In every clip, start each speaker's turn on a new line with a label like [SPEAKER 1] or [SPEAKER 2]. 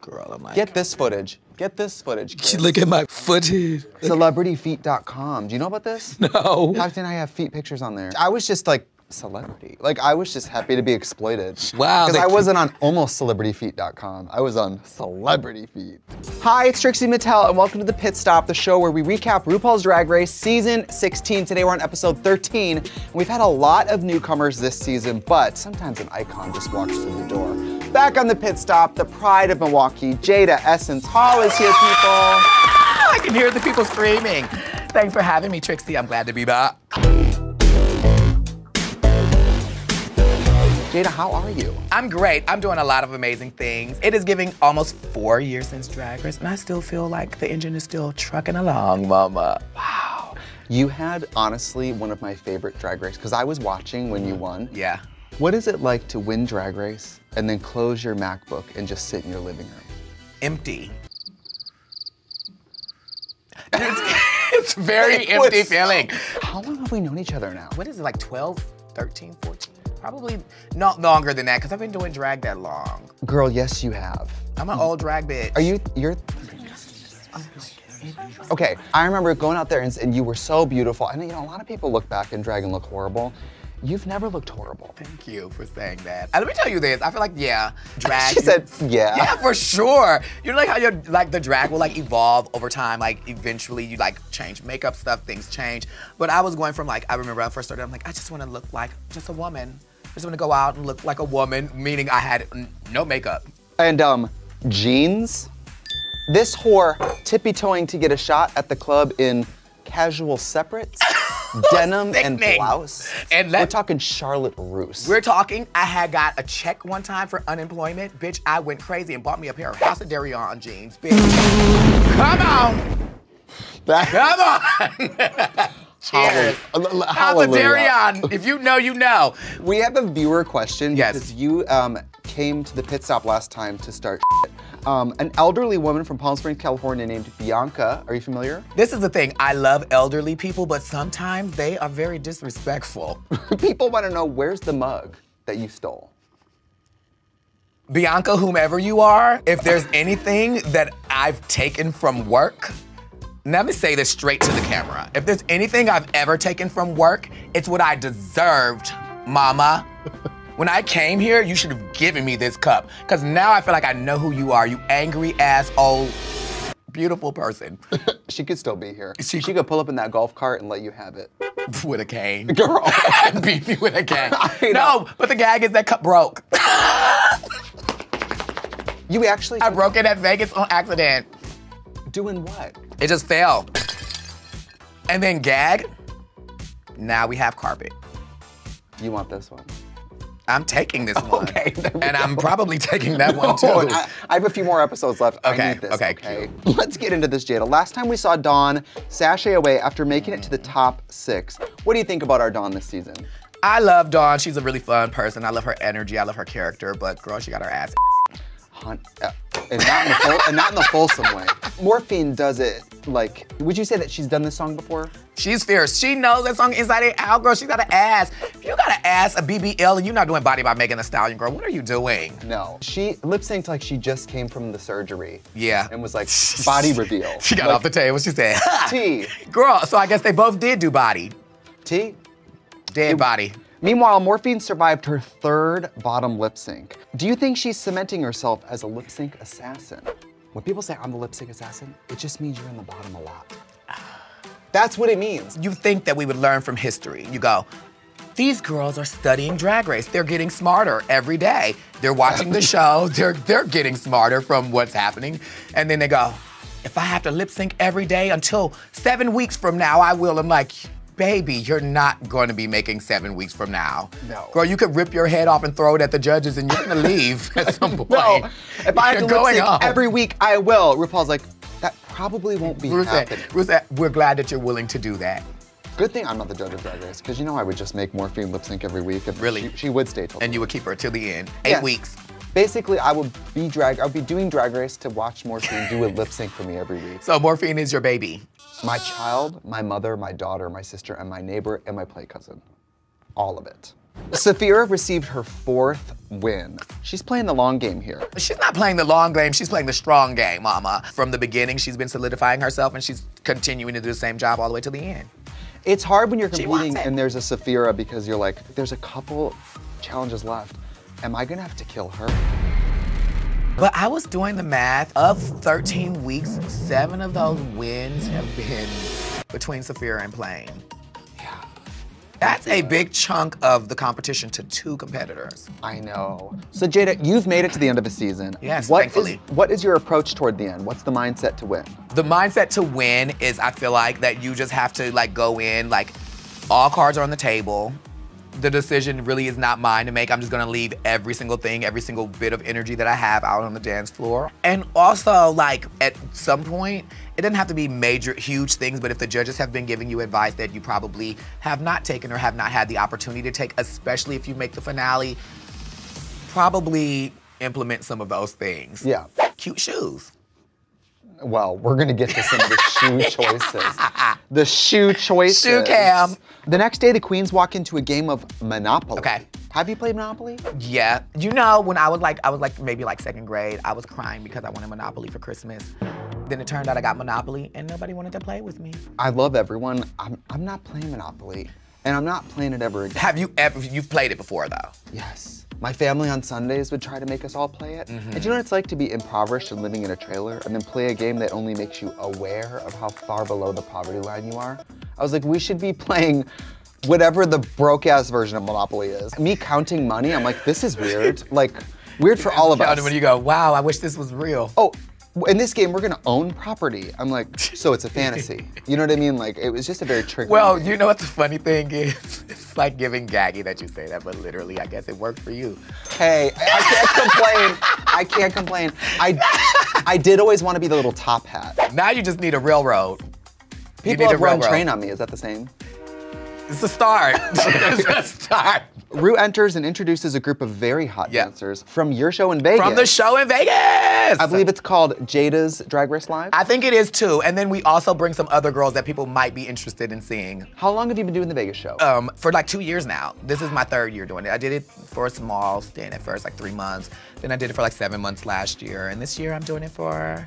[SPEAKER 1] girl. I'm like,
[SPEAKER 2] get this footage. Get this footage, kids.
[SPEAKER 1] Look at my footage.
[SPEAKER 2] Celebrityfeet.com. Do you know about this?
[SPEAKER 1] No.
[SPEAKER 2] How can I have feet pictures on there? I was just like, celebrity. Like, I was just happy to be exploited.
[SPEAKER 1] Wow.
[SPEAKER 2] Because I wasn't on almost celebrityfeet.com. I was on Celebrity Feet. Hi, it's Trixie Mattel, and welcome to The Pit Stop, the show where we recap RuPaul's Drag Race Season 16. Today we're on episode 13. And we've had a lot of newcomers this season, but sometimes an icon just walks through the door. Back on The Pit Stop, the pride of Milwaukee, Jada Essence Hall is here, people.
[SPEAKER 1] I can hear the people screaming. Thanks for having me, Trixie. I'm glad to be back.
[SPEAKER 2] Jada, how are you?
[SPEAKER 1] I'm great. I'm doing a lot of amazing things. It is giving almost 4 years since Drag Race, and I still feel like the engine is still trucking along, mama.
[SPEAKER 2] Wow. You had, honestly, one of my favorite Drag Race, because I was watching when you won.
[SPEAKER 1] Yeah.
[SPEAKER 2] What is it like to win Drag Race and then close your MacBook and just sit in your living room?
[SPEAKER 1] Empty. It's very empty feeling.
[SPEAKER 2] How long have we known each other now?
[SPEAKER 1] What is it, like 12, 13, 14? Probably not longer than that, because I've been doing drag that long.
[SPEAKER 2] Girl, yes you have.
[SPEAKER 1] I'm an old drag bitch.
[SPEAKER 2] You're... Okay, I remember going out there and you were so beautiful. And you know, a lot of people look back in drag and look horrible. You've never looked horrible.
[SPEAKER 1] Thank you for saying that. And let me tell you this, I feel like, yeah, drag.
[SPEAKER 2] She said, yeah.
[SPEAKER 1] Yeah, for sure. You know, like how you're, like the drag will like evolve over time, like eventually you like change makeup stuff, things change. But I was going from like, I remember when I first started, I'm like, I just want to look like just a woman. I just want to go out and look like a woman, meaning I had no makeup.
[SPEAKER 2] And jeans. This whore tippy-toeing to get a shot at the club in casual separates. Denim and blouse. And we're talking Charlotte Russe.
[SPEAKER 1] We're talking, I had got a check one time for unemployment. Bitch, I went crazy and bought me a pair of House of Darion jeans. Bitch, come on. Come on. Cheers. House of Darion. If you know, you know.
[SPEAKER 2] We have a viewer question.
[SPEAKER 1] Yes.
[SPEAKER 2] Because you came to the pit stop last time to start shit. An elderly woman from Palm Springs, California named Bianca. Are you familiar?
[SPEAKER 1] This is the thing. I love elderly people, but sometimes they are very disrespectful.
[SPEAKER 2] People want to know, where's the mug that you stole?
[SPEAKER 1] Bianca, whomever you are, if there's anything that I've taken from work, let me say this straight to the camera. If there's anything I've ever taken from work, it's what I deserved, mama. When I came here, you should have given me this cup, because now I feel like I know who you are, you angry ass old beautiful person.
[SPEAKER 2] She could still be here. She could pull up in that golf cart and let you have it.
[SPEAKER 1] With a cane.
[SPEAKER 2] Girl.
[SPEAKER 1] Beat me with a cane. No, but the gag is that cup broke.
[SPEAKER 2] You actually?
[SPEAKER 1] I broke it at Vegas on accident.
[SPEAKER 2] Doing what?
[SPEAKER 1] It just fell. And then gag, now we have carpet.
[SPEAKER 2] You want this one?
[SPEAKER 1] I'm taking this one.
[SPEAKER 2] Okay.
[SPEAKER 1] And I'm probably taking that one too.
[SPEAKER 2] I have a few more episodes left.
[SPEAKER 1] Okay,
[SPEAKER 2] I need this,
[SPEAKER 1] okay.
[SPEAKER 2] Let's get into this, Jada. Last time we saw Dawn sashay away after making it to the top 6. What do you think about our Dawn this season?
[SPEAKER 1] I love Dawn. She's a really fun person. I love her energy. I love her character. But girl, she got her ass.
[SPEAKER 2] And not in the fulsome way. Morphine does it like, would you say that she's done this song before?
[SPEAKER 1] She's fierce. She knows that song inside and out, girl. She got an ass. If you got an ass, a BBL, and you're not doing Body by Megan Thee Stallion, girl, what are you doing?
[SPEAKER 2] No. She lip-synced like she just came from the surgery.
[SPEAKER 1] Yeah.
[SPEAKER 2] And was like, body reveal.
[SPEAKER 1] She got off the table. She said,
[SPEAKER 2] T.
[SPEAKER 1] Girl, so I guess they both did do body.
[SPEAKER 2] T.
[SPEAKER 1] Dead body.
[SPEAKER 2] Meanwhile, Morphine survived her 3rd bottom lip sync. Do you think she's cementing herself as a lip sync assassin? When people say I'm the lip sync assassin, it just means you're in the bottom a lot. That's what it means.
[SPEAKER 1] You think that we would learn from history. You go, these girls are studying Drag Race. They're getting smarter every day. They're watching the show. They're getting smarter from what's happening. And then they go, if I have to lip sync every day until 7 weeks from now, I will. I'm like, baby, you're not going to be making 7 weeks from now.
[SPEAKER 2] No.
[SPEAKER 1] Girl, you could rip your head off and throw it at the judges and you're gonna leave at some point.
[SPEAKER 2] No, if I have to lip sync
[SPEAKER 1] home.
[SPEAKER 2] every week, I will. RuPaul's like, that probably won't be happening.
[SPEAKER 1] Ruth said, we're glad that you're willing to do that.
[SPEAKER 2] Good thing I'm not the judge of Drag Race, because you know I would just make Morphine lip sync every week. And
[SPEAKER 1] really?
[SPEAKER 2] She would stay till.
[SPEAKER 1] And you would keep her till the end, 8 weeks.
[SPEAKER 2] Basically, I would be doing Drag Race to watch Morphine do a lip sync for me every week.
[SPEAKER 1] So Morphine is your baby?
[SPEAKER 2] My child, my mother, my daughter, my sister, and my neighbor, and my play cousin. All of it. Safira received her 4th win. She's playing the long game here.
[SPEAKER 1] She's not playing the long game, she's playing the strong game, mama. From the beginning, she's been solidifying herself and she's continuing to do the same job all the way to the end.
[SPEAKER 2] It's hard when you're competing and there's a Safira because you're like, there's a couple challenges left. Am I gonna have to kill her?
[SPEAKER 1] But I was doing the math. Of 13 weeks, 7 of those wins have been between Safira and Plane.
[SPEAKER 2] Yeah.
[SPEAKER 1] That's a big chunk of the competition to 2 competitors.
[SPEAKER 2] I know. So Jada, you've made it to the end of the season.
[SPEAKER 1] Yes, thankfully.
[SPEAKER 2] What is your approach toward the end? What's the mindset to win?
[SPEAKER 1] The mindset to win is, I feel like, that you just have to like go in, like all cards are on the table. The decision really is not mine to make. I'm just gonna leave every single thing, every single bit of energy that I have out on the dance floor. And also, like, at some point, it doesn't have to be major, huge things, but if the judges have been giving you advice that you probably have not taken or have not had the opportunity to take, especially if you make the finale, probably implement some of those things.
[SPEAKER 2] Yeah.
[SPEAKER 1] Cute shoes.
[SPEAKER 2] Well, we're gonna get to some of the shoe choices. The shoe choices.
[SPEAKER 1] Shoe cam.
[SPEAKER 2] The next day, the queens walk into a game of Monopoly.
[SPEAKER 1] Okay.
[SPEAKER 2] Have you played Monopoly?
[SPEAKER 1] Yeah. You know, when I was like maybe like 2nd grade, I was crying because I wanted Monopoly for Christmas. Then it turned out I got Monopoly and nobody wanted to play with me.
[SPEAKER 2] I love everyone. I'm not playing Monopoly, and I'm not playing it ever again.
[SPEAKER 1] You've played it before though?
[SPEAKER 2] Yes. My family on Sundays would try to make us all play it. And do you know what it's like to be impoverished and living in a trailer and then play a game that only makes you aware of how far below the poverty line you are? I was like, we should be playing whatever the broke-ass version of Monopoly is. Me counting money, I'm like, this is weird. Like, weird for all of us.
[SPEAKER 1] When you go, wow, I wish this was real.
[SPEAKER 2] Oh, in this game, we're gonna own property. I'm like, so it's a fantasy. You know what I mean? Like, it was just a very tricky
[SPEAKER 1] Well,
[SPEAKER 2] game.
[SPEAKER 1] you know what the funny thing is? It's like giving gaggy that you say that, but literally, I guess it worked for you.
[SPEAKER 2] Hey, I can't complain. I can't complain. I did always want to be the little top hat.
[SPEAKER 1] Now you just need a railroad.
[SPEAKER 2] People have run train on me. Is that the same?
[SPEAKER 1] It's a start. It's a start.
[SPEAKER 2] Rue enters and introduces a group of very hot dancers from your show in Vegas.
[SPEAKER 1] From the show in Vegas!
[SPEAKER 2] I believe it's called Jada's Drag Race Live?
[SPEAKER 1] I think it is too. And then we also bring some other girls that people might be interested in seeing.
[SPEAKER 2] How long have you been doing the Vegas show?
[SPEAKER 1] For like 2 years now. This is my 3rd year doing it. I did it for a small stint at first, like 3 months. Then I did it for like 7 months last year. And this year I'm doing it for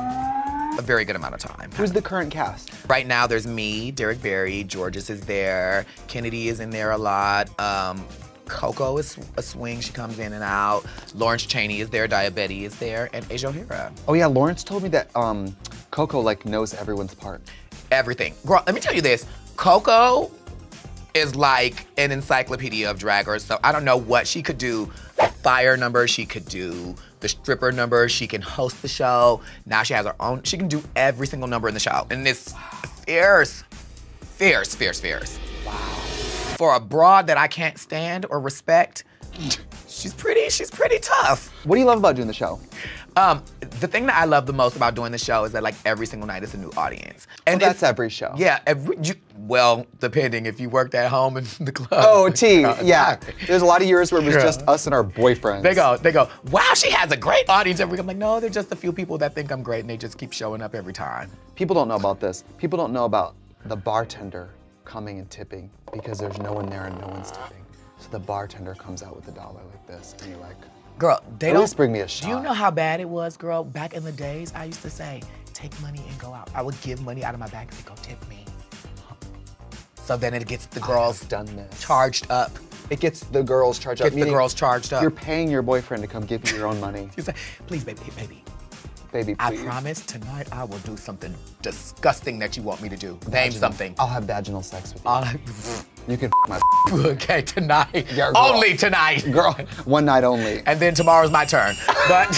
[SPEAKER 1] a very good amount of time.
[SPEAKER 2] Who's the current cast?
[SPEAKER 1] Right now there's me, Derek Barry, Georges is there, Kennedy is in there a lot. Coco is a swing, she comes in and out. Lawrence Chaney is there, Diabetes is there, and Asia O'Hara.
[SPEAKER 2] Oh yeah, Lawrence told me that Coco like knows everyone's part.
[SPEAKER 1] Everything. Girl, let me tell you this. Coco is like an encyclopedia of draggers, so I don't know what she could do. A fire number, she could do the stripper number, she can host the show. Now she has her own, she can do every single number in the show. And it's fierce, fierce, fierce, fierce.
[SPEAKER 2] Wow.
[SPEAKER 1] For a broad that I can't stand or respect, she's pretty tough.
[SPEAKER 2] What do you love about doing the show?
[SPEAKER 1] The thing that I love the most about doing the show is that like every single night is a new audience. And
[SPEAKER 2] that's every show.
[SPEAKER 1] Yeah, well, depending if you worked at home in the club.
[SPEAKER 2] Oh, yeah. There's a lot of years where it was just us and our boyfriends.
[SPEAKER 1] They go, wow, she has a great audience every week. I'm like, no, they're just a few people that think I'm great and they just keep showing up every time.
[SPEAKER 2] People don't know about this. People don't know about the bartender coming and tipping because there's no one there and no one's tipping. So the bartender comes out with $1 like this and you're like,
[SPEAKER 1] girl, they
[SPEAKER 2] at
[SPEAKER 1] don't
[SPEAKER 2] least bring me a shot.
[SPEAKER 1] Do you know how bad it was, girl? Back in the days, I used to say, take money and go out. I would give money out of my bag and say, go tip me. So then it gets the girls charged up.
[SPEAKER 2] It gets the girls charged up.
[SPEAKER 1] Gets the girls charged up.
[SPEAKER 2] You're paying your boyfriend to come give you your own money.
[SPEAKER 1] You say, please, baby, baby.
[SPEAKER 2] Baby, please.
[SPEAKER 1] I promise tonight I will do something disgusting that you want me to do. Name something.
[SPEAKER 2] I'll have vaginal sex with you. You can my
[SPEAKER 1] Okay, tonight.
[SPEAKER 2] Yeah,
[SPEAKER 1] only tonight.
[SPEAKER 2] Girl, one night only.
[SPEAKER 1] And then tomorrow's my turn. But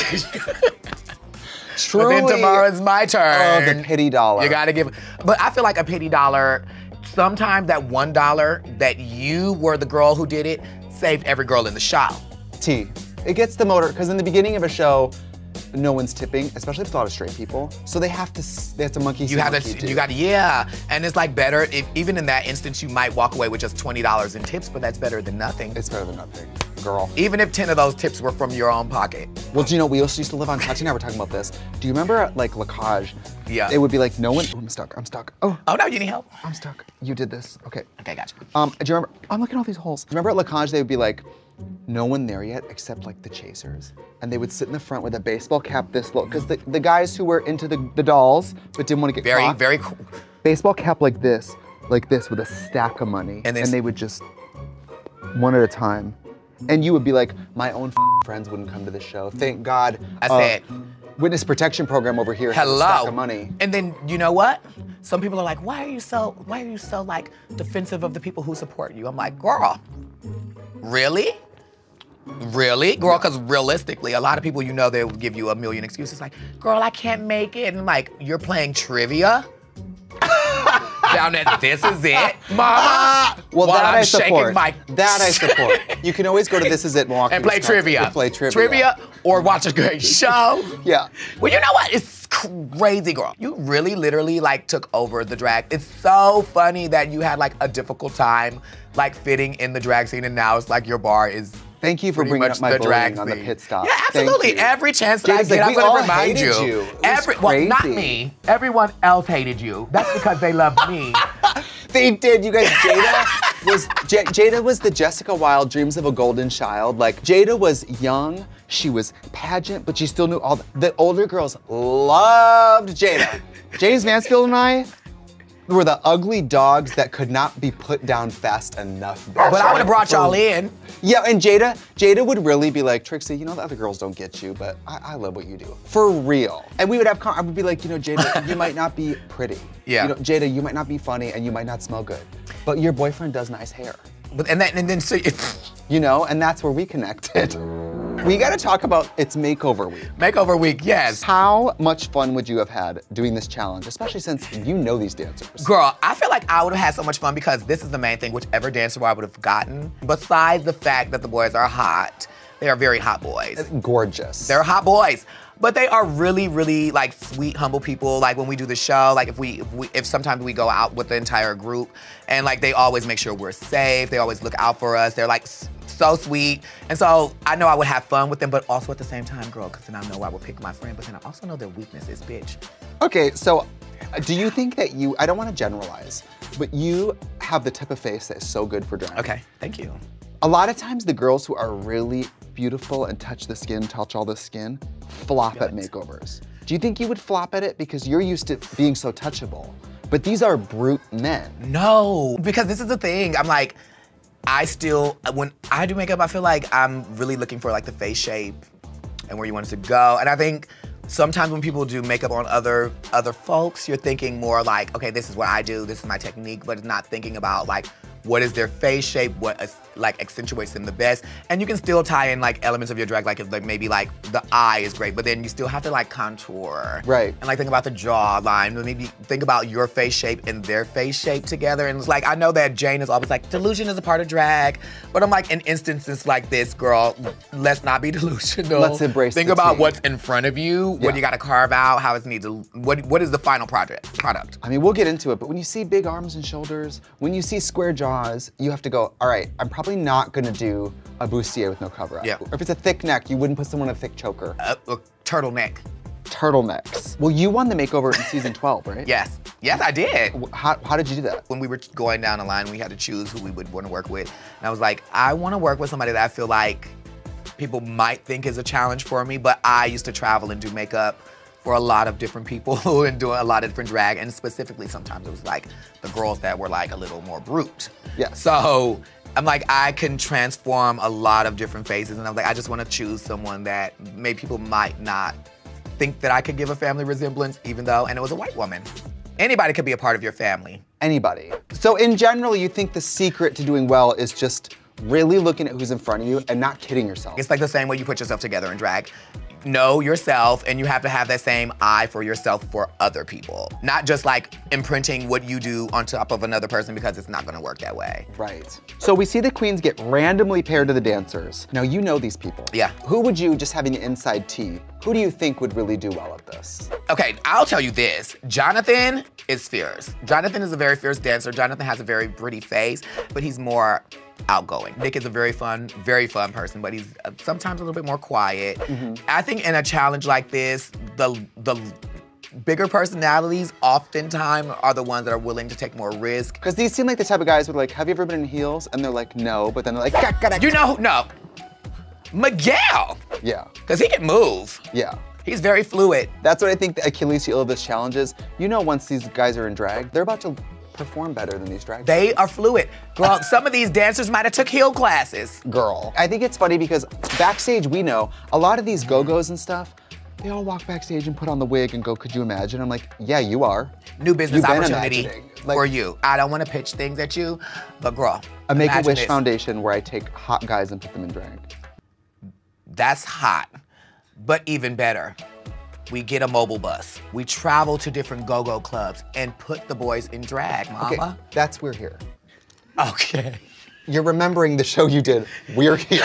[SPEAKER 2] truly.
[SPEAKER 1] But then tomorrow's my turn.
[SPEAKER 2] Oh, the pity dollar.
[SPEAKER 1] You gotta give, but I feel like a pity dollar, sometimes that $1 that you were the girl who did it saved every girl in the shop.
[SPEAKER 2] It gets the motor, because in the beginning of a show, no one's tipping, especially if it's a lot of straight people. So they have to monkey see, monkey do.
[SPEAKER 1] You got to, yeah. And it's like better, if, even in that instance, you might walk away with just $20 in tips, but that's better than nothing.
[SPEAKER 2] It's better than nothing. girl.
[SPEAKER 1] Even if 10 of those tips were from your own pocket.
[SPEAKER 2] Well, do you know, we also used to live on, Tati and I were talking about this. Do you remember at like Lacage?
[SPEAKER 1] Yeah.
[SPEAKER 2] It would be like, no one, oh, I'm stuck. Oh,
[SPEAKER 1] Oh no, you need help?
[SPEAKER 2] I'm stuck. You did this, okay.
[SPEAKER 1] Okay, gotcha.
[SPEAKER 2] Do you remember, I'm looking at all these holes. Remember at Lacage, they would be like, no one there yet except like the chasers. And they would sit in the front with a baseball cap this low, because the guys who were into the dolls, but didn't want to get caught.
[SPEAKER 1] Very cool.
[SPEAKER 2] Baseball cap like this with a stack of money. And they would just, one at a time. And you would be like, my own friends wouldn't come to the show. Thank God.
[SPEAKER 1] I said,
[SPEAKER 2] Witness protection program over here has a stack of money.
[SPEAKER 1] And then, you know what? Some people are like, why are you so like defensive of the people who support you? I'm like, girl, really? Really? Girl, because realistically, a lot of people, you know, they will give you a million excuses like, girl, I can't make it. And I'm like, you're playing trivia? Down at This Is It, mama?
[SPEAKER 2] Well,
[SPEAKER 1] while
[SPEAKER 2] that
[SPEAKER 1] I'm
[SPEAKER 2] I support.
[SPEAKER 1] shaking
[SPEAKER 2] That I support. You can always go to This Is It Milwaukee.
[SPEAKER 1] and play trivia.
[SPEAKER 2] Play trivia.
[SPEAKER 1] Trivia or watch a great show.
[SPEAKER 2] Yeah.
[SPEAKER 1] Well, you know what? It's crazy, girl. You really literally like took over the drag. It's so funny that you had like a difficult time like fitting in the drag scene and now it's like your bar is
[SPEAKER 2] Thank you for
[SPEAKER 1] pretty
[SPEAKER 2] bringing
[SPEAKER 1] much
[SPEAKER 2] up my
[SPEAKER 1] the drag
[SPEAKER 2] bullying on the
[SPEAKER 1] scene.
[SPEAKER 2] pit stop.
[SPEAKER 1] Yeah, absolutely.
[SPEAKER 2] Thank you.
[SPEAKER 1] Every chance that I
[SPEAKER 2] Jay's
[SPEAKER 1] get,
[SPEAKER 2] like,
[SPEAKER 1] I'm
[SPEAKER 2] we
[SPEAKER 1] gonna
[SPEAKER 2] all
[SPEAKER 1] remind
[SPEAKER 2] hated
[SPEAKER 1] you.
[SPEAKER 2] you. It was
[SPEAKER 1] Well, not
[SPEAKER 2] crazy.
[SPEAKER 1] me. Everyone else hated you. That's because they loved me.
[SPEAKER 2] They did, you guys. Jada was the Jessica Wilde Dreams of a Golden Child. Like, Jada was young, she was pageant, but she still knew all the older girls loved Jada. James Mansfield and I were the ugly dogs that could not be put down fast enough.
[SPEAKER 1] But I would have brought y'all in.
[SPEAKER 2] Yeah, and Jada would really be like, Trixie, you know the other girls don't get you, but I love what you do. For real. And we would have, I would be like, you know, Jada, you might not be pretty.
[SPEAKER 1] Yeah.
[SPEAKER 2] You know, Jada, you might not be funny and you might not smell good, but your boyfriend does nice hair.
[SPEAKER 1] But and then so
[SPEAKER 2] You know, and that's where we connected. We gotta talk about it's makeover week.
[SPEAKER 1] makeover week, yes.
[SPEAKER 2] How much fun would you have had doing this challenge, especially since you know these dancers?
[SPEAKER 1] Girl, I feel like I would have had so much fun because this is the main thing, whichever dancer I would have gotten. Besides the fact that the boys are hot, they are very hot boys.
[SPEAKER 2] Gorgeous.
[SPEAKER 1] They're hot boys. But they are really, really like sweet, humble people. Like when we do the show, like if sometimes we go out with the entire group and like they always make sure we're safe. They always look out for us. They're like so sweet. And so I know I would have fun with them, but also at the same time, girl, because then I know I would pick my friend, but then I also know their weaknesses, bitch.
[SPEAKER 2] Okay, so do you think that I don't want to generalize, but you have the type of face that is so good for drag.
[SPEAKER 1] Okay, thank you.
[SPEAKER 2] A lot of times the girls who are really beautiful and touch the skin, touch all the skin, flop at makeovers. Do you think you would flop at it because you're used to being so touchable? But these are brute men.
[SPEAKER 1] No, because this is the thing. I'm like, when I do makeup, I feel like I'm really looking for like the face shape and where you want it to go. And I think sometimes when people do makeup on other folks, you're thinking more like, okay, this is what I do, this is my technique, but not thinking about like, what is their face shape, what like accentuates them the best. And you can still tie in like elements of your drag, like if like maybe like the eye is great, but then you still have to like contour.
[SPEAKER 2] Right.
[SPEAKER 1] And like think about the jawline, maybe think about your face shape and their face shape together. And it's like, I know that Jane is always like, delusion is a part of drag, but I'm like, in instances like this, girl, let's not be delusional.
[SPEAKER 2] Let's embrace
[SPEAKER 1] Think
[SPEAKER 2] the
[SPEAKER 1] about
[SPEAKER 2] tea.
[SPEAKER 1] what's in front of you, what you gotta carve out, how it's need to, what is the final product?
[SPEAKER 2] I mean, we'll get into it, but when you see big arms and shoulders, when you see square jaws, you have to go, all right, I'm probably not gonna do a bustier with no cover up.
[SPEAKER 1] Yeah.
[SPEAKER 2] Or if it's a thick neck, you wouldn't put someone in a thick choker.
[SPEAKER 1] A turtleneck.
[SPEAKER 2] Turtlenecks. Well, you won the makeover in season 12, right?
[SPEAKER 1] Yes, yes, I did.
[SPEAKER 2] How did you do that?
[SPEAKER 1] When we were going down the line, we had to choose who we would want to work with. And I was like, I want to work with somebody that I feel like people might think is a challenge for me, but I used to travel and do makeup for a lot of different people and doing a lot of different drag, and specifically sometimes it was like the girls that were like a little more brute.
[SPEAKER 2] Yeah.
[SPEAKER 1] So I'm like, I can transform a lot of different faces, and I'm like, I just want to choose someone that maybe people might not think that I could give a family resemblance, even though, and it was a white woman. Anybody could be a part of your family.
[SPEAKER 2] Anybody. So in general, you think the secret to doing well is just really looking at who's in front of you and not kidding yourself.
[SPEAKER 1] It's like the same way you put yourself together in drag. Know yourself, and you have to have that same eye for yourself for other people. Not just like imprinting what you do on top of another person, because it's not gonna work that way.
[SPEAKER 2] Right. So we see the queens get randomly paired to the dancers. Now you know these people.
[SPEAKER 1] Yeah.
[SPEAKER 2] Who would you, just having the inside tea, who do you think would really do well at this?
[SPEAKER 1] Okay, I'll tell you this. Jonathan is fierce. Jonathan is a very fierce dancer. Jonathan has a very pretty face, but he's more outgoing. Nick is a very fun person, but he's sometimes a little bit more quiet. I think in a challenge like this, the bigger personalities oftentimes are the ones that are willing to take more risk.
[SPEAKER 2] Because these seem like the type of guys who are like, have you ever been in heels? And they're like, no, but then they're like,
[SPEAKER 1] You know who? No. Miguel.
[SPEAKER 2] Yeah.
[SPEAKER 1] Because he can move.
[SPEAKER 2] Yeah.
[SPEAKER 1] He's very fluid.
[SPEAKER 2] That's what I think the Achilles heel of this challenge is. You know, once these guys are in drag, they're about to perform better than these drag
[SPEAKER 1] They are fluid. Girl, some of these dancers might have took heel classes.
[SPEAKER 2] Girl. I think it's funny because backstage, we know, a lot of these go-go's and stuff, they all walk backstage and put on the wig and go, could you imagine? I'm like, yeah, you are.
[SPEAKER 1] New business
[SPEAKER 2] You've been
[SPEAKER 1] opportunity
[SPEAKER 2] imagining. Like,
[SPEAKER 1] for you. I don't want to pitch things at you, but girl,
[SPEAKER 2] a
[SPEAKER 1] imagine
[SPEAKER 2] Make-A-Wish
[SPEAKER 1] this.
[SPEAKER 2] Foundation where I take hot guys and put them in drag.
[SPEAKER 1] That's hot, but even better. We get a mobile bus. We travel to different go-go clubs and put the boys in drag, mama.
[SPEAKER 2] Okay, that's We're Here.
[SPEAKER 1] Okay.
[SPEAKER 2] You're remembering the show you did, We're Here.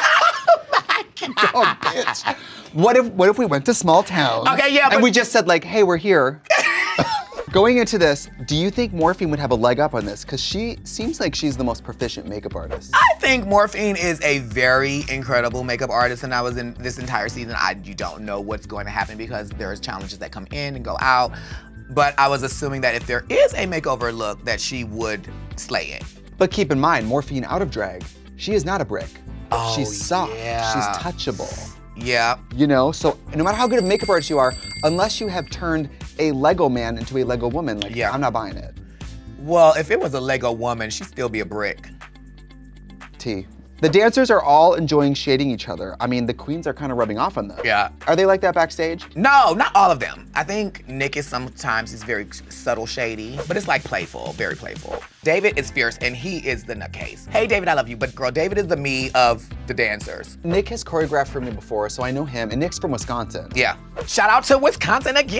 [SPEAKER 2] Oh, bitch. What if we went to small towns?
[SPEAKER 1] Okay, yeah,
[SPEAKER 2] and
[SPEAKER 1] but-
[SPEAKER 2] we just said like, hey, we're here. Going into this, do you think Morphine would have a leg up on this? Because she seems like she's the most proficient makeup artist.
[SPEAKER 1] I think Morphine is a very incredible makeup artist, and I was in this entire season. You don't know what's going to happen because there's challenges that come in and go out. But I was assuming that if there is a makeover look, that she would slay it.
[SPEAKER 2] But keep in mind, Morphine out of drag, she is not a brick.
[SPEAKER 1] Oh,
[SPEAKER 2] She's soft,
[SPEAKER 1] yeah.
[SPEAKER 2] she's touchable.
[SPEAKER 1] Yeah.
[SPEAKER 2] You know, so no matter how good of a makeup artist you are, unless you have turned a Lego man into a Lego woman, like,
[SPEAKER 1] Yeah.
[SPEAKER 2] I'm not buying it.
[SPEAKER 1] Well, if it was a Lego woman, she'd still be a brick.
[SPEAKER 2] T. The dancers are all enjoying shading each other. I mean, the queens are kind of rubbing off on them.
[SPEAKER 1] Yeah.
[SPEAKER 2] Are they like that backstage?
[SPEAKER 1] No, not all of them. I think Nick is sometimes he's very subtle shady, but it's like playful, very playful. David is fierce and he is the nutcase. Hey David, I love you, but girl, David is the me of the dancers.
[SPEAKER 2] Nick has choreographed for me before, so I know him, and Nick's from Wisconsin.
[SPEAKER 1] Yeah. Shout out to Wisconsin again.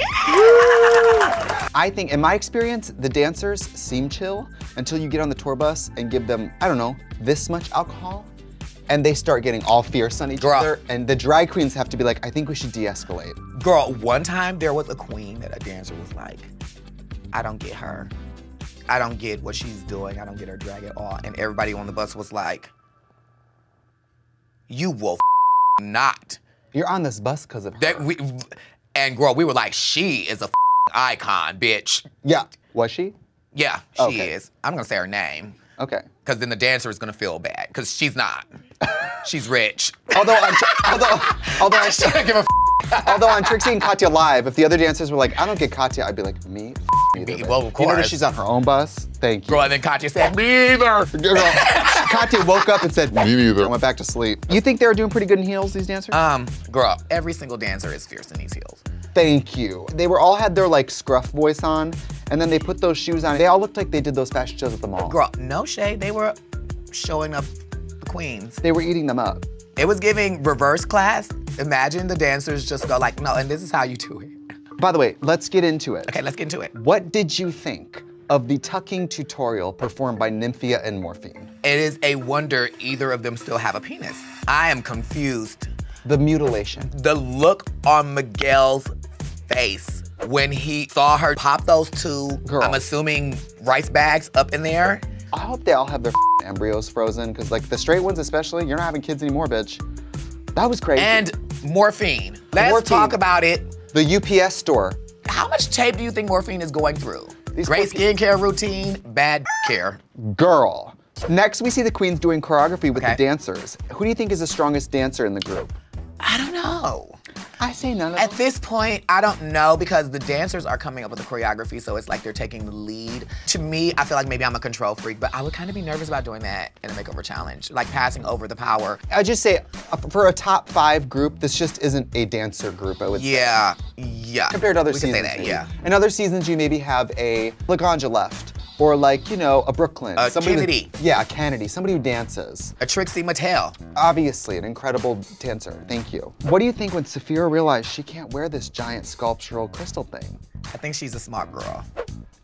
[SPEAKER 2] I think, in my experience, the dancers seem chill until you get on the tour bus and give them, I don't know, this much alcohol, and they start getting all fierce on each
[SPEAKER 1] Girl.
[SPEAKER 2] other, and the drag queens have to be like, I think we should de-escalate.
[SPEAKER 1] Girl, one time there was a queen that a dancer was like, I don't get her. I don't get what she's doing. I don't get her drag at all. And everybody on the bus was like, you will not.
[SPEAKER 2] You're on this bus because of her.
[SPEAKER 1] And girl, we were like, she is a icon, bitch.
[SPEAKER 2] Yeah. Was she?
[SPEAKER 1] Yeah, she
[SPEAKER 2] Okay.
[SPEAKER 1] is. I'm gonna say her name.
[SPEAKER 2] Okay.
[SPEAKER 1] Because then the dancer is gonna feel bad. Because she's not. She's rich.
[SPEAKER 2] Although
[SPEAKER 1] Although
[SPEAKER 2] on Trixie and Katya Live, if the other dancers were like, I don't get Katya, I'd be like, me? Neither,
[SPEAKER 1] well,
[SPEAKER 2] bitch.
[SPEAKER 1] of
[SPEAKER 2] You know that
[SPEAKER 1] course.
[SPEAKER 2] she's on her own bus? Thank you.
[SPEAKER 1] Girl, and then Katya said, me either.
[SPEAKER 2] Girl, Katya woke up and said, me neither. And went back to sleep. You think they were doing pretty good in heels, these dancers?
[SPEAKER 1] Girl, every single dancer is fierce in these heels.
[SPEAKER 2] Thank you. They were all had their like scruff voice on, and then they put those shoes on. They all looked like they did those fashion shows at the mall.
[SPEAKER 1] Girl, no shade, they were showing up the queens.
[SPEAKER 2] They were eating them up.
[SPEAKER 1] It was giving reverse class. Imagine the dancers just go like, no, and this is how you do it.
[SPEAKER 2] By the way, let's get into it.
[SPEAKER 1] Okay, let's get into it.
[SPEAKER 2] What did you think of the tucking tutorial performed by Nymphia and Morphine?
[SPEAKER 1] It is a wonder either of them still have a penis. I am confused.
[SPEAKER 2] The mutilation.
[SPEAKER 1] The look on Miguel's face when he saw her pop those two,
[SPEAKER 2] Girl.
[SPEAKER 1] I'm assuming rice bags up in there.
[SPEAKER 2] I hope they all have their embryos frozen, because like the straight ones especially, you're not having kids anymore, bitch. That was crazy.
[SPEAKER 1] And morphine. Let's
[SPEAKER 2] Morphine.
[SPEAKER 1] talk about it.
[SPEAKER 2] The UPS store.
[SPEAKER 1] How much tape do you think morphine is going through?
[SPEAKER 2] These
[SPEAKER 1] Great
[SPEAKER 2] poor
[SPEAKER 1] skincare routine, bad care.
[SPEAKER 2] Girl. Next, we see the queens doing choreography with
[SPEAKER 1] Okay.
[SPEAKER 2] the dancers. Who do you think is the strongest dancer in the group?
[SPEAKER 1] I don't know.
[SPEAKER 2] I say none of
[SPEAKER 1] At
[SPEAKER 2] them.
[SPEAKER 1] this point, I don't know because the dancers are coming up with the choreography, so it's like they're taking the lead. To me, I feel like maybe I'm a control freak, but I would kind of be nervous about doing that in a makeover challenge, like passing over the power.
[SPEAKER 2] I just say, for a top 5 group, this just isn't a dancer group, I would say.
[SPEAKER 1] Yeah.
[SPEAKER 2] Compared to other
[SPEAKER 1] we
[SPEAKER 2] seasons.
[SPEAKER 1] can say that,
[SPEAKER 2] maybe.
[SPEAKER 1] yeah.
[SPEAKER 2] In other seasons, you maybe have a Laganja left, or like, you know, a Brooklyn.
[SPEAKER 1] A
[SPEAKER 2] Somebody with-
[SPEAKER 1] Kennedy.
[SPEAKER 2] Yeah, a Kennedy, somebody who dances.
[SPEAKER 1] A Trixie Mattel.
[SPEAKER 2] Obviously, an incredible dancer, thank you. What do you think when Saphira realized she can't wear this giant sculptural crystal thing?
[SPEAKER 1] I think she's a smart girl.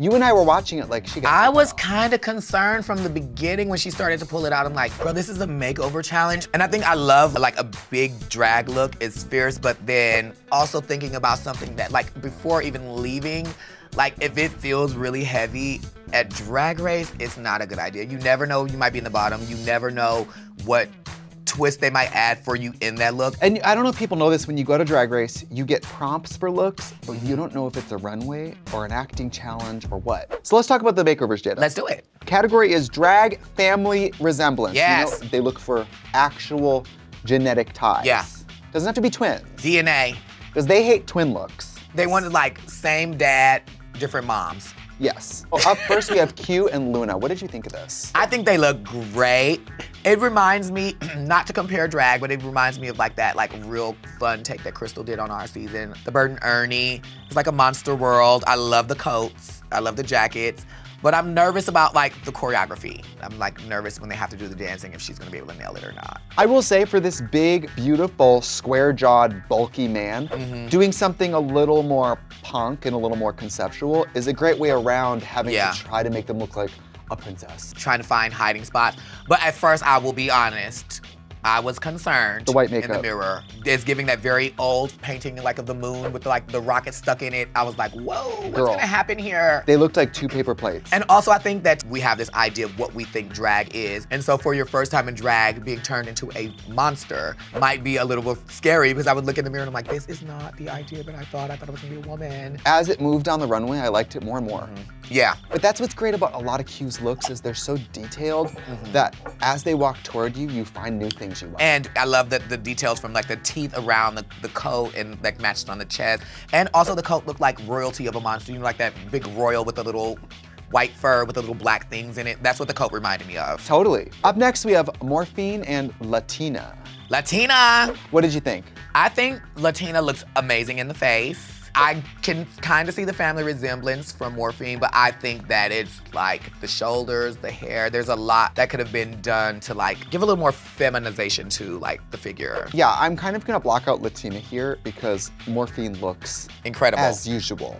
[SPEAKER 2] You and I were watching it like she got
[SPEAKER 1] I
[SPEAKER 2] taken
[SPEAKER 1] was
[SPEAKER 2] off.
[SPEAKER 1] kind of concerned from the beginning when she started to pull it out. I'm like, bro, this is a makeover challenge. And I think I love like a big drag look. It's fierce, but then also thinking about something that like before even leaving, like if it feels really heavy at Drag Race, it's not a good idea. You never know, you might be in the bottom. You never know what twist they might add for you in that look.
[SPEAKER 2] And I don't know if people know this, when you go to Drag Race, you get prompts for looks, but you don't know if it's a runway or an acting challenge or what. So let's talk about the makeovers, Jada.
[SPEAKER 1] Let's do it.
[SPEAKER 2] Category is drag family resemblance.
[SPEAKER 1] Yes.
[SPEAKER 2] You know, they look for actual genetic ties.
[SPEAKER 1] Yeah.
[SPEAKER 2] Doesn't have to be twins,
[SPEAKER 1] DNA.
[SPEAKER 2] because they hate twin looks.
[SPEAKER 1] They wanted like same dad, different moms.
[SPEAKER 2] Yes. Well, up first we have Q and Luna. What did you think of this?
[SPEAKER 1] I think they look great. It reminds me, not to compare drag, but it reminds me of like that like real fun take that Crystal did on our season. The Bert and Ernie. It's like a monster world. I love the coats. I love the jackets. But I'm nervous about like the choreography. I'm like nervous when they have to do the dancing if she's gonna be able to nail it or not.
[SPEAKER 2] I will say for this big, beautiful, square-jawed, bulky man, doing something a little more punk and a little more conceptual is a great way around having to try to make them look like a princess.
[SPEAKER 1] Trying to find hiding spots. But at first, I will be honest, I was concerned.
[SPEAKER 2] The white
[SPEAKER 1] in
[SPEAKER 2] makeup.
[SPEAKER 1] the mirror. It's giving that very old painting like of the moon with like the rocket stuck in it. I was like, whoa, what's
[SPEAKER 2] Girl.
[SPEAKER 1] gonna happen here?
[SPEAKER 2] They looked like 2 paper plates.
[SPEAKER 1] And also I think that we have this idea of what we think drag is. And so for your first time in drag, being turned into a monster might be a little bit scary because I would look in the mirror and I'm like, this is not the idea that I thought it was gonna be a woman.
[SPEAKER 2] As it moved down the runway, I liked it more and more.
[SPEAKER 1] Yeah.
[SPEAKER 2] But that's what's great about a lot of Q's looks is they're so detailed that as they walk toward you, you find new things you like.
[SPEAKER 1] And I love the details from like the teeth around the coat and like matched on the chest. And also the coat looked like royalty of a monster. You know, like that big royal with the little white fur with the little black things in it. That's what the coat reminded me of.
[SPEAKER 2] Totally. Up next, we have Morphine and Latina.
[SPEAKER 1] Latina.
[SPEAKER 2] What did you think?
[SPEAKER 1] I think Latina looks amazing in the face. I can kind of see the family resemblance from Morphine, but I think that it's like the shoulders, the hair, there's a lot that could have been done to like give a little more feminization to like the figure.
[SPEAKER 2] Yeah, I'm kind of gonna block out Latina here because Morphine looks
[SPEAKER 1] Incredible.
[SPEAKER 2] as usual.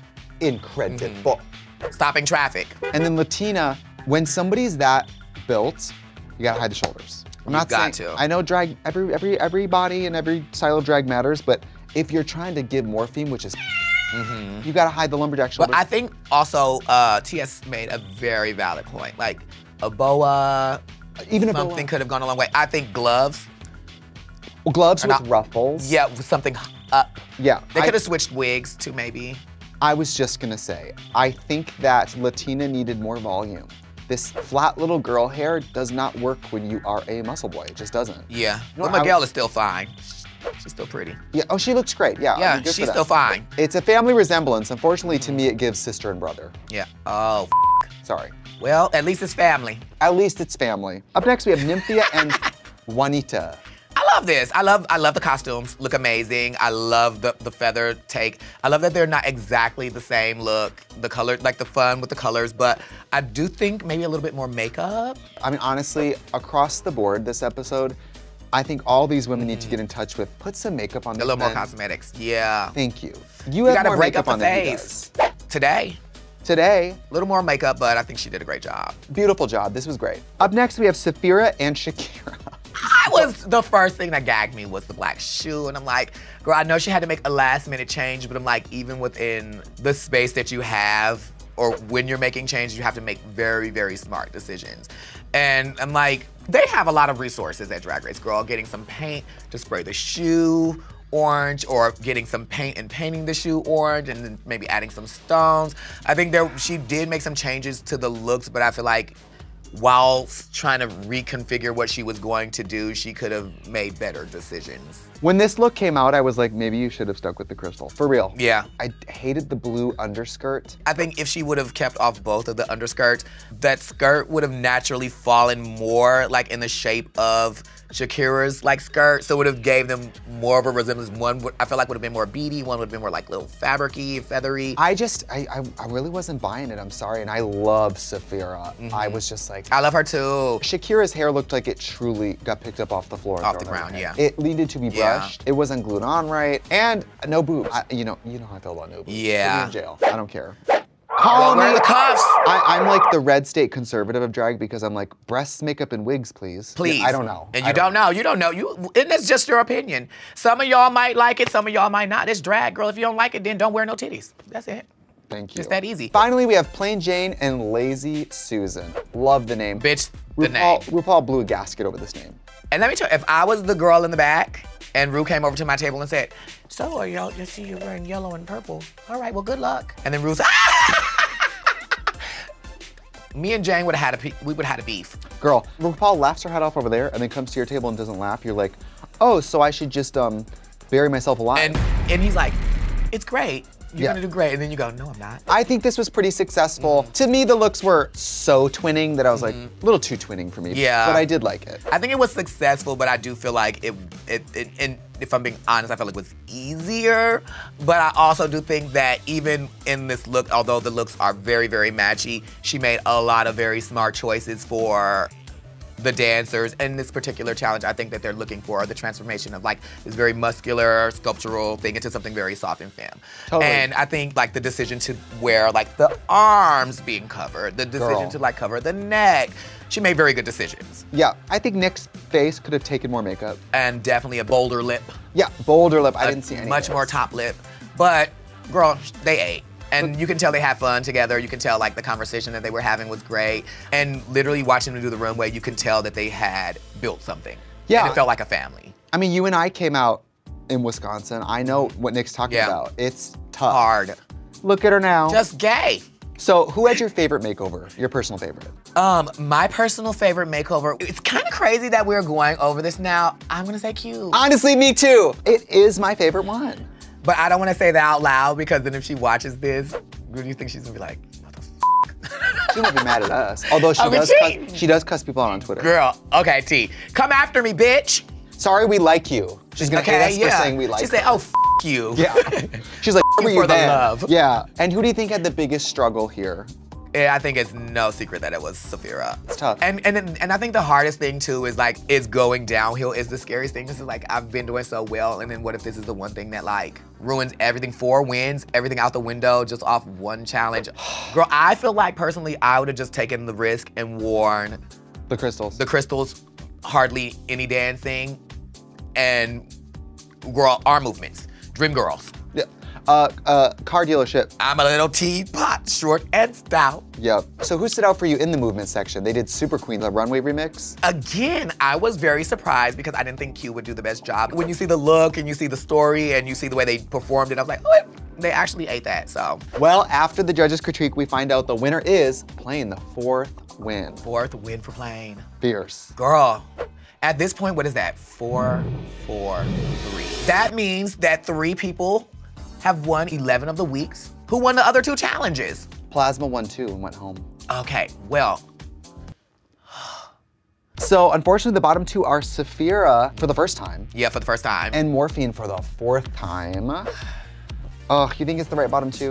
[SPEAKER 2] Incredible.
[SPEAKER 1] Stopping traffic.
[SPEAKER 2] And then Latina, when somebody's that built, you gotta hide the shoulders. I'm not
[SPEAKER 1] got
[SPEAKER 2] saying,
[SPEAKER 1] to.
[SPEAKER 2] I know drag, every body and every style of drag matters, but if you're trying to give Morphine, which is you gotta hide the lumberjack shoulders.
[SPEAKER 1] But I think also TS made a very valid point. Like a boa,
[SPEAKER 2] even a
[SPEAKER 1] something
[SPEAKER 2] boa.
[SPEAKER 1] could have gone a long way. I think gloves,
[SPEAKER 2] Well, gloves with
[SPEAKER 1] not-
[SPEAKER 2] ruffles.
[SPEAKER 1] yeah, with something up.
[SPEAKER 2] Yeah.
[SPEAKER 1] They could have switched wigs too, maybe.
[SPEAKER 2] I was just gonna say, I think that Latina needed more volume. This flat little girl hair does not work when you are a muscle boy. It just doesn't.
[SPEAKER 1] Yeah,
[SPEAKER 2] You know
[SPEAKER 1] but
[SPEAKER 2] what,
[SPEAKER 1] Miguel is still fine. She's still pretty.
[SPEAKER 2] Yeah, oh, she looks great. Yeah, I
[SPEAKER 1] Yeah,
[SPEAKER 2] mean, good for
[SPEAKER 1] she's
[SPEAKER 2] them.
[SPEAKER 1] still fine.
[SPEAKER 2] It's a family resemblance. Unfortunately, to me, it gives sister and brother.
[SPEAKER 1] Yeah. Oh,
[SPEAKER 2] Sorry.
[SPEAKER 1] well, at least it's family.
[SPEAKER 2] At least it's family. Up next, we have Nymphia and Juanita.
[SPEAKER 1] I love this. I love the costumes. Look amazing. I love the feather take. I love that they're not exactly the same look. The color, like the fun with the colors, but I do think maybe a little bit more makeup.
[SPEAKER 2] I mean, honestly, across the board this episode, I think all these women need to get in touch with, put some makeup on
[SPEAKER 1] A
[SPEAKER 2] these
[SPEAKER 1] little more
[SPEAKER 2] men.
[SPEAKER 1] cosmetics. Yeah.
[SPEAKER 2] Thank you. You
[SPEAKER 1] You
[SPEAKER 2] have
[SPEAKER 1] gotta
[SPEAKER 2] more
[SPEAKER 1] break
[SPEAKER 2] makeup
[SPEAKER 1] up
[SPEAKER 2] on
[SPEAKER 1] the
[SPEAKER 2] than he
[SPEAKER 1] face.
[SPEAKER 2] does.
[SPEAKER 1] Today,
[SPEAKER 2] Today,
[SPEAKER 1] a little more makeup, but I think she did a great job.
[SPEAKER 2] beautiful job. This was great. Up next, we have Saphira and Shakira.
[SPEAKER 1] I was, the first thing that gagged me was the black shoe, and I'm like, girl, I know she had to make a last minute change, but I'm like, even within the space that you have, or when you're making changes, you have to make very, very smart decisions. And I'm like, they have a lot of resources at Drag Race, girl. Getting some paint to spray the shoe orange, or getting some paint and painting the shoe orange, and then maybe adding some stones. I think she did make some changes to the looks, but I feel like while trying to reconfigure what she was going to do, she could have made better decisions.
[SPEAKER 2] When this look came out, I was like, maybe you should have stuck with the crystal. For real.
[SPEAKER 1] Yeah.
[SPEAKER 2] I hated the blue underskirt.
[SPEAKER 1] I think if she would have kept off both of the underskirts, that skirt would have naturally fallen more like in the shape of Shakira's like skirt, so it would have gave them more of a resemblance. One I feel like would have been more beady, one would have been more like little fabricy, feathery.
[SPEAKER 2] I really wasn't buying it, I'm sorry, and I love Saphira. I was just like,
[SPEAKER 1] I love her too.
[SPEAKER 2] Shakira's hair looked like it truly got picked up off the floor. and
[SPEAKER 1] Off the
[SPEAKER 2] thrown
[SPEAKER 1] ground,
[SPEAKER 2] overhead.
[SPEAKER 1] yeah.
[SPEAKER 2] It needed to be
[SPEAKER 1] Yeah.
[SPEAKER 2] brushed. It wasn't glued on right, and no boobs. You know how I feel about no boobs.
[SPEAKER 1] Yeah.
[SPEAKER 2] Put me in jail. I don't care. Call me.
[SPEAKER 1] Where are the cuffs?
[SPEAKER 2] I'm like the red state conservative of drag because I'm like, breasts, makeup, and wigs, please.
[SPEAKER 1] Please.
[SPEAKER 2] I don't know.
[SPEAKER 1] And you don't know. You don't know. And that's just your opinion. Some of y'all might like it. Some of y'all might not. It's drag, girl. If you don't like it, then don't wear no titties. That's it.
[SPEAKER 2] Thank you.
[SPEAKER 1] It's that easy.
[SPEAKER 2] Finally, we have Plain Jane and Lazy Susan. Love the name.
[SPEAKER 1] Bitch, the name.
[SPEAKER 2] RuPaul blew a gasket over this name.
[SPEAKER 1] And let me tell you, if I was the girl in the back and Ru came over to my table and said, so y'all, you see you're wearing yellow and purple. All right, well, good luck. And then Ru's, me and Jane would have had a beef.
[SPEAKER 2] Girl, RuPaul laughs her head off over there and then comes to your table and doesn't laugh. You're like, oh, so I should just bury myself alive.
[SPEAKER 1] And he's like, it's great. You're gonna do great. And then you go, no, I'm not.
[SPEAKER 2] I think this was pretty successful. To me, the looks were so twinning that I was like, a little too twinning for me.
[SPEAKER 1] Yeah.
[SPEAKER 2] But I did like it.
[SPEAKER 1] I think it was successful, but I do feel like and if I'm being honest, I feel like it was easier. But I also do think that even in this look, although the looks are very, very matchy, she made a lot of very smart choices for the dancers. In this particular challenge, I think that they're looking for the transformation of like this very muscular, sculptural thing into something very soft and femme.
[SPEAKER 2] Totally.
[SPEAKER 1] And I think like the decision to wear like the arms being covered, the decision to like cover the neck, she made very good decisions.
[SPEAKER 2] Yeah, I think Nick's face could have taken more makeup.
[SPEAKER 1] And definitely a bolder lip.
[SPEAKER 2] Yeah, bolder lip. I didn't see any.
[SPEAKER 1] Much more top lip. But girl, they ate. And you can tell they had fun together. You can tell like the conversation that they were having was great. And literally watching them do the runway, you can tell that they had built something.
[SPEAKER 2] Yeah.
[SPEAKER 1] And it felt like a family.
[SPEAKER 2] I mean, you and I came out in Wisconsin. I know what Nick's talking about. It's tough.
[SPEAKER 1] Hard.
[SPEAKER 2] Look at her now.
[SPEAKER 1] Just gay.
[SPEAKER 2] So who had your favorite makeover? Your personal favorite?
[SPEAKER 1] My personal favorite makeover, it's kind of crazy that we're going over this now. I'm gonna say Q.
[SPEAKER 2] Honestly, me too. It is my favorite one.
[SPEAKER 1] But I don't want to say that out loud because then if she watches this, do you think she's gonna be like, what the f?
[SPEAKER 2] She won't be mad at us. Although she does cuss people out on Twitter.
[SPEAKER 1] Girl, okay, T, come after me, bitch.
[SPEAKER 2] Sorry, we like you. She's gonna hate us for saying we like
[SPEAKER 1] She said, oh, f you.
[SPEAKER 2] Yeah. She's like, where were you
[SPEAKER 1] for the
[SPEAKER 2] then?
[SPEAKER 1] love.
[SPEAKER 2] Yeah. And who do you think had the biggest struggle here?
[SPEAKER 1] Yeah, I think it's no secret that it was Sapphira.
[SPEAKER 2] It's tough.
[SPEAKER 1] And I think the hardest thing too is like, is going downhill is the scariest thing. This is like, I've been doing so well, and then what if this is the one thing that like ruins everything? 4 wins, everything out the window just off one challenge. Girl, I feel like personally, I would have just taken the risk and worn
[SPEAKER 2] The crystals.
[SPEAKER 1] the crystals, hardly any dancing, and girl, arm movements, dream girls.
[SPEAKER 2] Yeah. Car dealership.
[SPEAKER 1] I'm a little teapot, short and stout.
[SPEAKER 2] Yep. So who stood out for you in the movement section? They did Super Queens, a runway remix.
[SPEAKER 1] Again, I was very surprised because I didn't think Q would do the best job. When you see the look and you see the story and you see the way they performed it, I was like, oh, they actually ate that, so.
[SPEAKER 2] Well, after the judges' critique, we find out the winner is Plain, the 4th win.
[SPEAKER 1] 4th win for Plain.
[SPEAKER 2] Fierce.
[SPEAKER 1] Girl, at this point, what is that? 4, 4, 3. That means that 3 people have won 11 of the weeks. Who won the other 2 challenges?
[SPEAKER 2] Plasma won 2 and went home.
[SPEAKER 1] Okay, well.
[SPEAKER 2] So unfortunately, the bottom 2 are Sapphira for the first time.
[SPEAKER 1] Yeah, for the first time.
[SPEAKER 2] And Morphine for the 4th time. Oh, you think it's the right bottom 2?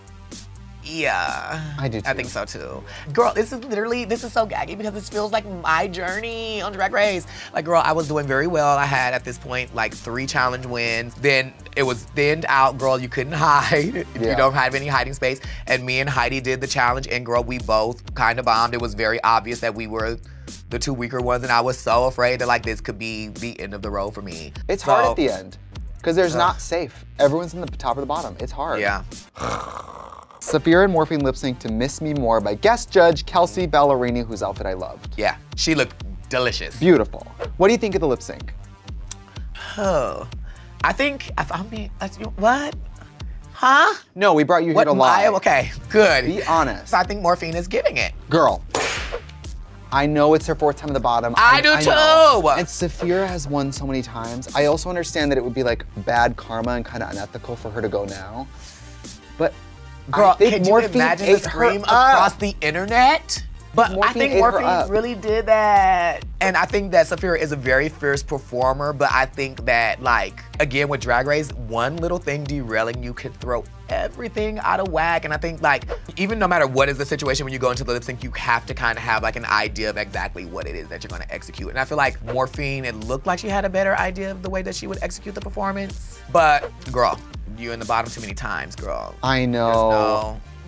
[SPEAKER 1] Yeah.
[SPEAKER 2] I do too.
[SPEAKER 1] I think so too. Girl, this is so gaggy because this feels like my journey on Drag Race. Like, girl, I was doing very well. I had, at this point, like 3 challenge wins. Then it was thinned out, girl. You couldn't hide. You don't have any hiding space. And me and Heidi did the challenge, and girl, we both kind of bombed. It was very obvious that we were the 2 weaker ones, and I was so afraid that like this could be the end of the road for me.
[SPEAKER 2] It's hard at the end, because there's not safe. Everyone's in the top or the bottom. It's hard.
[SPEAKER 1] Yeah.
[SPEAKER 2] Sapphira and Morphine lip sync to Miss Me More by guest judge Kelsey Ballerini, whose outfit I loved.
[SPEAKER 1] Yeah, she looked delicious.
[SPEAKER 2] Beautiful. What do you think of the lip sync?
[SPEAKER 1] Oh, I think if I'm being, what? Huh?
[SPEAKER 2] No, we brought you here to lie.
[SPEAKER 1] Okay, good.
[SPEAKER 2] Be honest.
[SPEAKER 1] So I think Morphine is giving it.
[SPEAKER 2] Girl, I know it's her 4th time at the bottom.
[SPEAKER 1] I do too.
[SPEAKER 2] Know. And Sapphira has won so many times. I also understand that it would be like bad karma and kind of unethical for her to go now. But
[SPEAKER 1] girl,
[SPEAKER 2] I think
[SPEAKER 1] can you
[SPEAKER 2] Morphine
[SPEAKER 1] imagine the scream across the internet? But I think Morphine really did that. And I think that Sapphira is a very fierce performer, but I think that, like, again, with Drag Race, one little thing derailing you could throw everything out of whack. And I think, like, even no matter what is the situation when you go into the lip sync, you have to kind of have, like, an idea of exactly what it is that you're gonna execute. And I feel like Morphine, it looked like she had a better idea of the way that she would execute the performance. But, girl, you're in the bottom too many times, girl.
[SPEAKER 2] I know.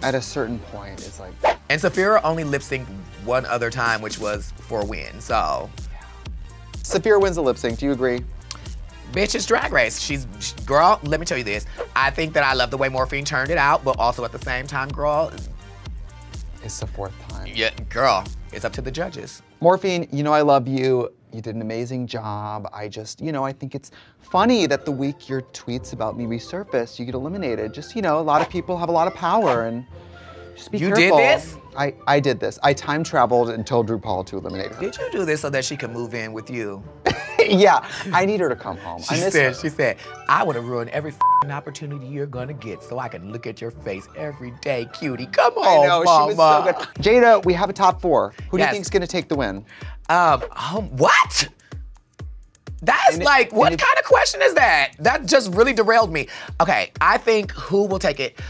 [SPEAKER 2] at a certain point, it's like.
[SPEAKER 1] And Sapphira only lip synced one other time, which was for a win, so.
[SPEAKER 2] Sapphira wins the lip sync, do you agree?
[SPEAKER 1] Bitch, it's Drag Race. Girl, let me tell you this. I think that I love the way Morphine turned it out, but also at the same time, girl.
[SPEAKER 2] It's the 4th time.
[SPEAKER 1] Yeah, girl, it's up to the judges.
[SPEAKER 2] Morphine, you know I love you. You did an amazing job. I just, I think it's funny that the week your tweets about me resurface, you get eliminated. Just, a lot of people have a lot of power and just be careful.
[SPEAKER 1] You did this?
[SPEAKER 2] I did this. I time traveled and told RuPaul to eliminate her.
[SPEAKER 1] Did you do this so that she could move in with you?
[SPEAKER 2] Yeah, I need her to come home. I miss her.
[SPEAKER 1] She said, I would have ruined every opportunity you're gonna get so I can look at your face every day, cutie. Come on,
[SPEAKER 2] I know,
[SPEAKER 1] mama.
[SPEAKER 2] she was so good. Jada, we have a top 4. Who do you think's gonna take the win?
[SPEAKER 1] What? That's what kind of question is that? That just really derailed me. Okay, I think who will take it?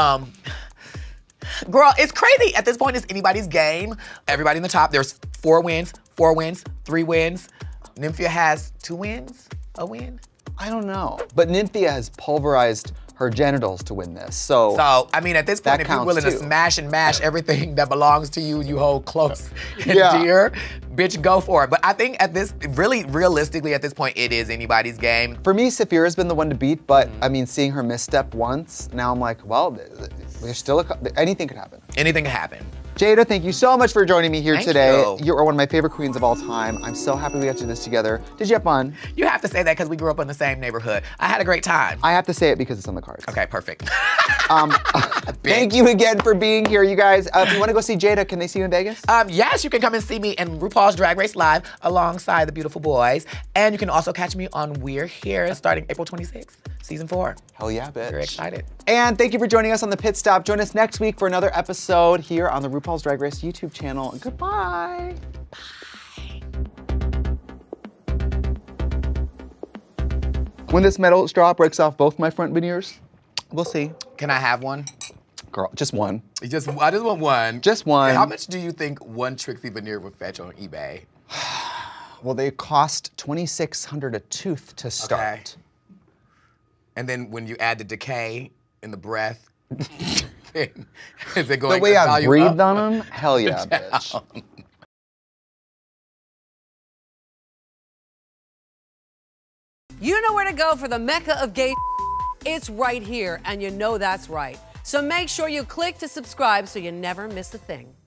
[SPEAKER 1] Girl, it's crazy. At this point, it's anybody's game. Everybody in the top, there's 4 wins, 3 wins. Nymphia has 2 wins, a win?
[SPEAKER 2] I don't know. But Nymphia has pulverized her genitals to win this, so.
[SPEAKER 1] So, I mean, at this point, if you're willing to smash and mash everything that belongs to you, you hold close and dear, bitch, go for it. But I think really realistically at this point, it is anybody's game.
[SPEAKER 2] For me, Sapphira's been the one to beat, but I mean, seeing her misstep once, now I'm like, well, there's still anything could happen.
[SPEAKER 1] Anything could happen.
[SPEAKER 2] Jada, thank you so much for joining me here today.
[SPEAKER 1] You
[SPEAKER 2] are one of my favorite queens of all time. I'm so happy we got to do this together. Did you have fun?
[SPEAKER 1] You have to say that because we grew up in the same neighborhood. I had a great time.
[SPEAKER 2] I have to say it because it's on the cards.
[SPEAKER 1] Okay, perfect.
[SPEAKER 2] Thank you again for being here, you guys. If you want to go see Jada, can they see you in Vegas?
[SPEAKER 1] Yes, you can come and see me in RuPaul's Drag Race Live alongside the beautiful boys. And you can also catch me on We're Here starting April 26th, season 4.
[SPEAKER 2] Hell yeah, bitch.
[SPEAKER 1] Very excited.
[SPEAKER 2] And thank you for joining us on The Pit Stop. Join us next week for another episode here on the RuPaul's Drag Race YouTube channel. Goodbye. Bye. When this metal straw breaks off both my front veneers, we'll see.
[SPEAKER 1] Can I have one?
[SPEAKER 2] Girl, just one.
[SPEAKER 1] I just want one.
[SPEAKER 2] Just one.
[SPEAKER 1] How much do you think one Trixie veneer would fetch on eBay?
[SPEAKER 2] Well, they cost $2,600 a tooth to start. Okay.
[SPEAKER 1] And then when you add the decay in the breath, is it going
[SPEAKER 2] the way I breathed on them? Hell yeah, bitch.
[SPEAKER 3] You know where to go for the mecca of gay. It's right here, and you know that's right. So make sure you click to subscribe so you never miss a thing.